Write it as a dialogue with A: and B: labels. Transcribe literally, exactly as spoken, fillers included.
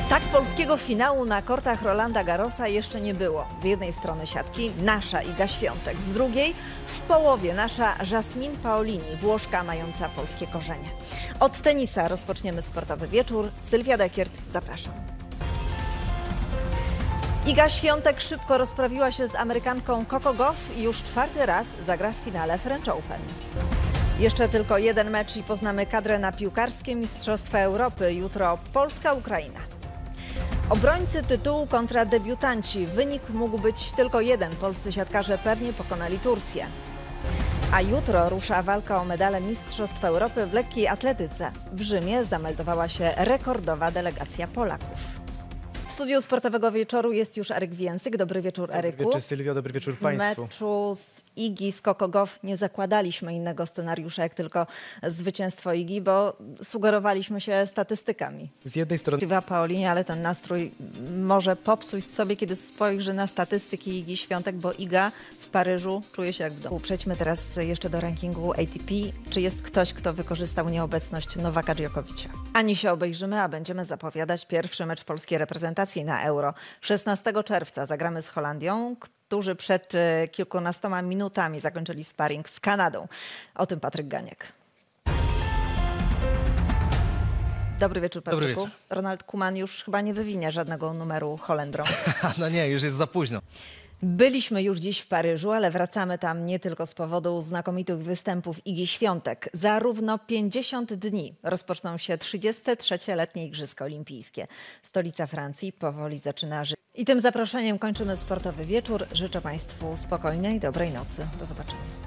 A: Tak polskiego finału na kortach Rolanda Garrosa jeszcze nie było. Z jednej strony siatki nasza Iga Świątek, z drugiej w połowie nasza Jasmine Paolini, Włoszka mająca polskie korzenie. Od tenisa rozpoczniemy sportowy wieczór. Sylwia Dekiert, zapraszam. Iga Świątek szybko rozprawiła się z Amerykanką Coco Gauff i już czwarty raz zagra w finale French Open. Jeszcze tylko jeden mecz i poznamy kadrę na piłkarskie Mistrzostwa Europy. Jutro Polska-Ukraina. Obrońcy tytułu kontra debiutanci. Wynik mógł być tylko jeden. Polscy siatkarze pewnie pokonali Turcję. A jutro rusza walka o medale Mistrzostw Europy w lekkiej atletyce. W Rzymie zameldowała się rekordowa delegacja Polaków. W studiu sportowego wieczoru jest już Eryk Więsyk. Dobry wieczór, Eryku.
B: Dobry wieczór, Sylwio. Dobry wieczór Państwu.
A: W meczu z Igi z Coco Gauff nie zakładaliśmy innego scenariusza, jak tylko zwycięstwo Igi, bo sugerowaliśmy się statystykami.
B: Z jednej strony
A: Sylwia Paolini, ale ten nastrój może popsuć sobie, kiedy spojrzy na statystyki Igi Świątek, bo Iga w Paryżu czuje się jak w domu. Przejdźmy teraz jeszcze do rankingu A T P. Czy jest ktoś, kto wykorzystał nieobecność Nowaka Djokovicia? Ani się obejrzymy, a będziemy zapowiadać pierwszy mecz polskiej reprezentacji na Euro. szesnastego czerwca zagramy z Holandią, którzy przed kilkunastoma minutami zakończyli sparring z Kanadą. O tym Patryk Ganiek. Dobry wieczór, Patryku.
B: Dobry wieczór.
A: Ronald Koeman już chyba nie wywinie żadnego numeru Holendrom.
B: No nie, już jest za późno.
A: Byliśmy już dziś w Paryżu, ale wracamy tam nie tylko z powodu znakomitych występów Igi Świątek. Za równo pięćdziesiąt dni rozpoczną się trzydzieste trzecie letnie Igrzyska Olimpijskie. Stolica Francji powoli zaczyna żyć. I tym zaproszeniem kończymy sportowy wieczór. Życzę Państwu spokojnej, dobrej nocy. Do zobaczenia.